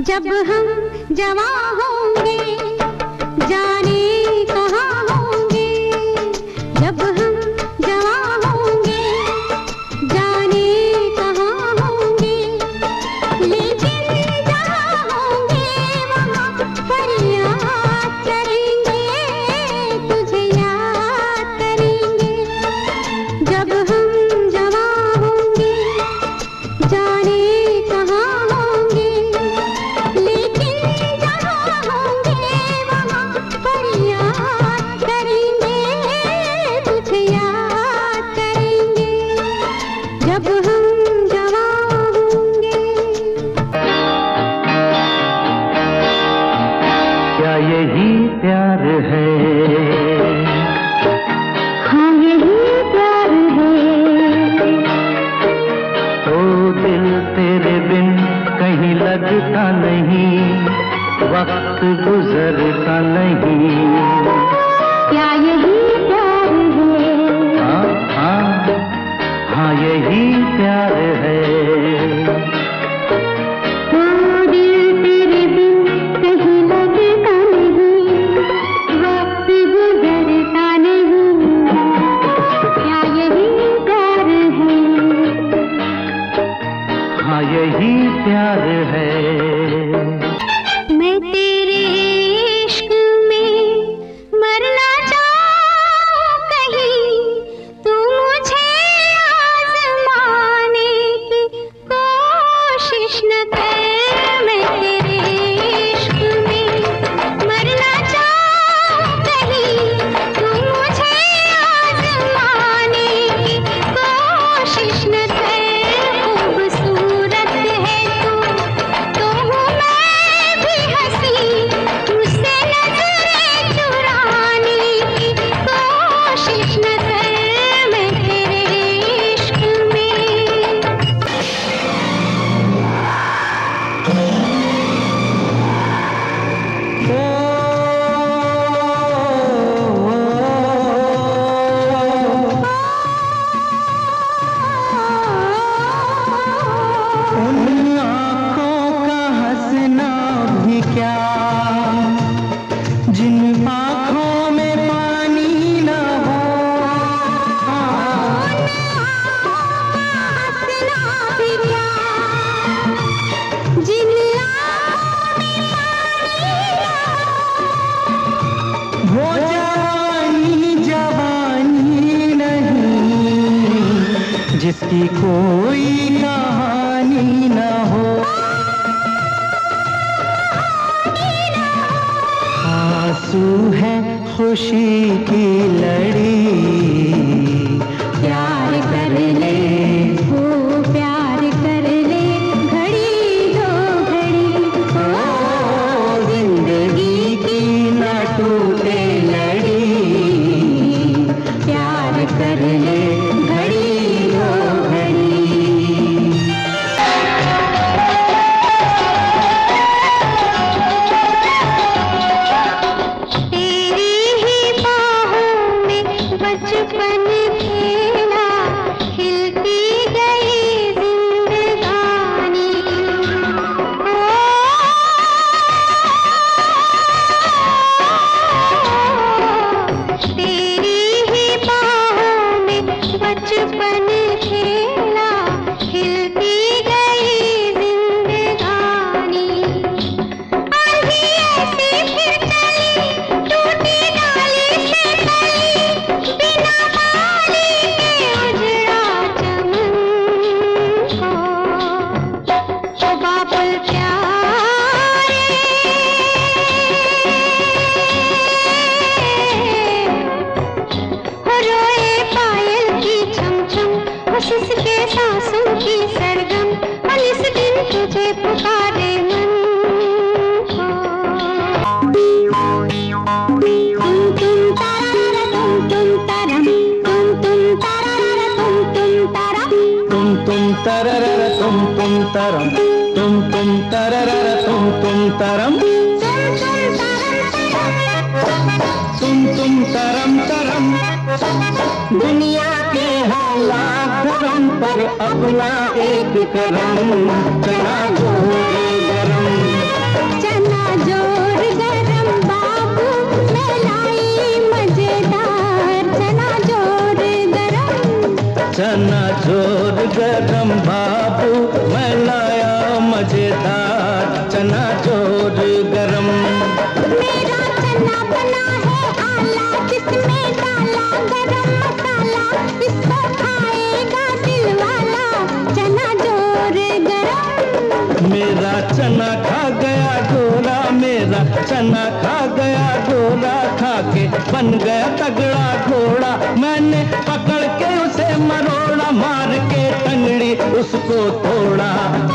जब हम जवां होंगे जाने कहाँ होंगे, जब हम जवां होंगे जाने कहाँ होंगे, लेकिन जहाँ होंगे वहाँ फरियाद करेंगे, तुझे याद करेंगे। जब हम जवां होंगे जाने कहाँ होंगे, लेकिन जहाँ होंगे वहाँ फरियाद करेंगे, तुझे याद करेंगे। जब हम जवां होंगे। क्या यही प्यार है? हाँ यही प्यार है। ओ दिल तेरे बिन कहीं लगता नहीं, वक्त गुजरता नहीं। क्या यही प्यार है? हाँ हाँ हाँ यही प्यार है। ओ दिल तेरे बिन कहीं लगता नहीं, वक्त गुजरता नहीं। क्या यही प्यार है? हाँ यही प्यार है। मैं तेरे इश्क में मरना चाहूं कहीं, तू मुझे आज़माने की कोशिश न कर। मैं तेरे इश्क में मरना चाहूं कहीं, तू मुझे आज़माने की कोशिश न कर। खूबसूरत है तू तो हूँ मैं भी हंसी, मुझसे नजरें चुराने की कोशिश न कर। मैं तेरे इश्क में। उन आँखों का हंसना भी क्या, जिन आँखों में पानी न हो। हंसना भी क्या, जिन आँखों में पानी वो जवानी जवानी नहीं, जिसकी कोई कहानी न हो। आंसू है खुशी की लड़ी, प्यार कर ले, हो प्यार कर ले, घड़ी दो घड़ी। ओ जिंदगी की न टूटे लड़ी, प्यार कर ले, घड़ी दो घड़ी। तेरी ही बाहों में बचपन खेला, खिलती गई जिंदगानी। तेरी ही बाहों में बचपन खेला, खिलती गई जिंदगानी। आंधी ऐसी फिर चली, टूटी डाली से कली, बिना बाली के उजड़ा चमन को। ओ बाबुल प्यारे, हो रोए पायल की छम छम, हो सिसके सांसों की सरगम, और इस दिन तुझे पुकारे मन को। तुम तारा तुम तरम, तुम तारा तुम तारा, तुम तरम, तुम तररर तुम तरम, तुम तरम तरम। दुनिया के हालात धर्म पर अपना एक करम, चला घोड़े गरम। मेरा चना खा गया घोड़ा, मेरा चना खा गया घोड़ा, खा के बन गया तगड़ा घोड़ा। मैंने पकड़ के उसे मरोड़ा, मार के टंगड़ी उसको तोड़ा।